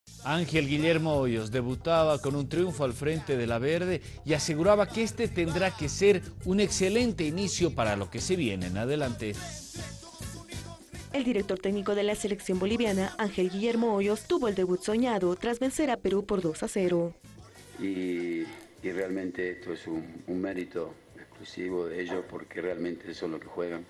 Ángel Guillermo Hoyos debutaba con un triunfo al frente de la Verde y aseguraba que este tendrá que ser un excelente inicio para lo que se viene en adelante. El director técnico de la selección boliviana, Ángel Guillermo Hoyos, tuvo el debut soñado tras vencer a Perú por 2-0. Y realmente esto es un mérito exclusivo de ellos porque realmente son los que juegan.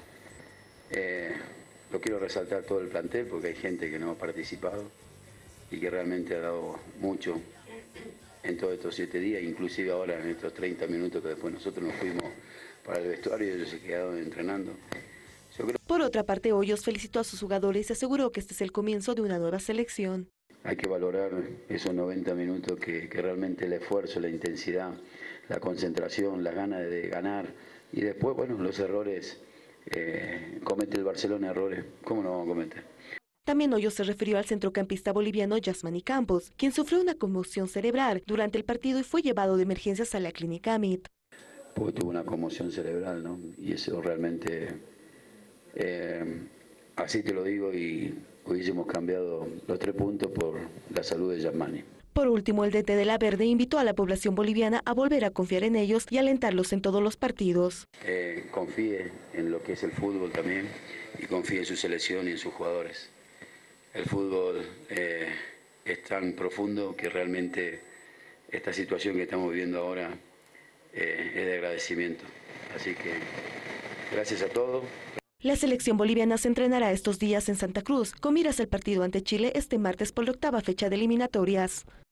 Lo quiero resaltar todo el plantel porque hay gente que no ha participado y que realmente ha dado mucho en todos estos 7 días, inclusive ahora en estos 30 minutos que después nosotros nos fuimos para el vestuario y ellos se quedaron entrenando. Por otra parte, Hoyos felicitó a sus jugadores y aseguró que este es el comienzo de una nueva selección. Hay que valorar esos 90 minutos que realmente el esfuerzo, la intensidad, la concentración, las ganas de ganar y después, bueno, los errores, comete el Barcelona errores, ¿cómo no vamos a cometer? También Hoyos se refirió al centrocampista boliviano Yasmani Campos, quien sufrió una conmoción cerebral durante el partido y fue llevado de emergencias a la clínica AMIT. Porque tuvo una conmoción cerebral, ¿no? Y eso realmente, así te lo digo, y hubiésemos cambiado los 3 puntos por la salud de Yasmani. Por último, el DT de la Verde invitó a la población boliviana a volver a confiar en ellos y alentarlos en todos los partidos. Confíe en lo que es el fútbol también y confíe en su selección y en sus jugadores. El fútbol es tan profundo que realmente esta situación que estamos viviendo ahora es de agradecimiento. Así que gracias a todos. La selección boliviana se entrenará estos días en Santa Cruz, con miras al partido ante Chile este martes por la 8ª fecha de eliminatorias.